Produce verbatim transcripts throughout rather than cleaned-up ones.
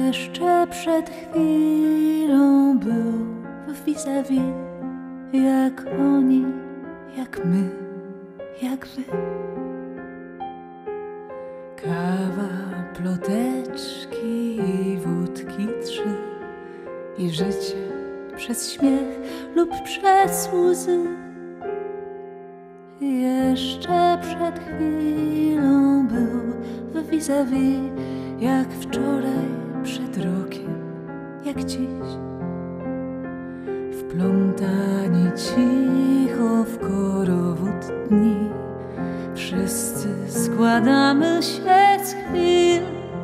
Jeszcze przed chwilą był vis-a-vis, jak oni, jak my, jak wy. Kawa, ploteczki i wódki trzy, i życie przez śmiech lub przez łzy. Jeszcze przed chwilą był vis-a-vis, jak wczoraj przed rokiem, jak dziś. Wplątani cicho w korowód dni, wszyscy składamy się z chwil.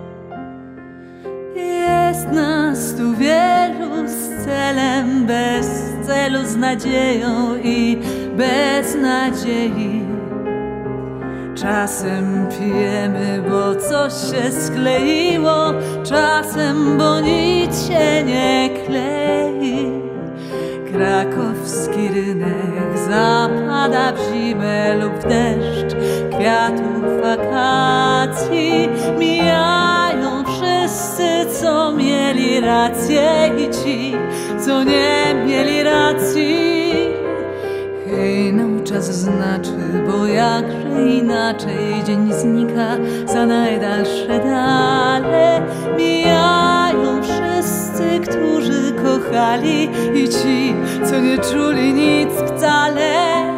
Jest nas tu wielu z celem, bez celu, z nadzieją i bez nadziei. Czasem pijemy, bo coś się skleiło, czasem, bo nic się nie klei. Krakowski rynek zapada w zimę lub w deszcz kwiatów akacji. Mijają wszyscy, co mieli rację, i ci, co nie mieli racji. Hej, no czas znaczy, bo jakże inaczej dzień znika za najdalsze dale. Mijają wszyscy, którzy kochali, i ci, co nie czuli nic wcale.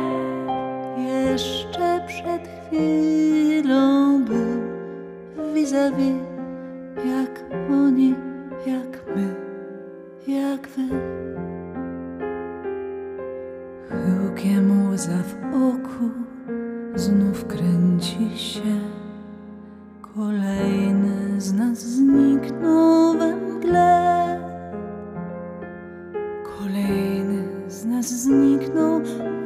Jeszcze przed chwilą był vis-a-vis, jak oni, jak my, jak wy. Chyłkiem łza w oku znów kręci się. Kolejny z nas zniknął we mgle. Kolejny z nas zniknął